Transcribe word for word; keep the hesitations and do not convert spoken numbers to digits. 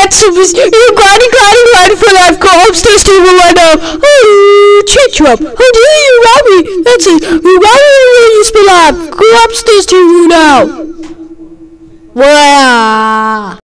that's so mis- You're grinding, grinding, grinding for life. Go upstairs to your room right now. Oh, Chit Trump. How dare you rob me? That's it. You robbed me when you spill up. Go upstairs to your room now. Wow.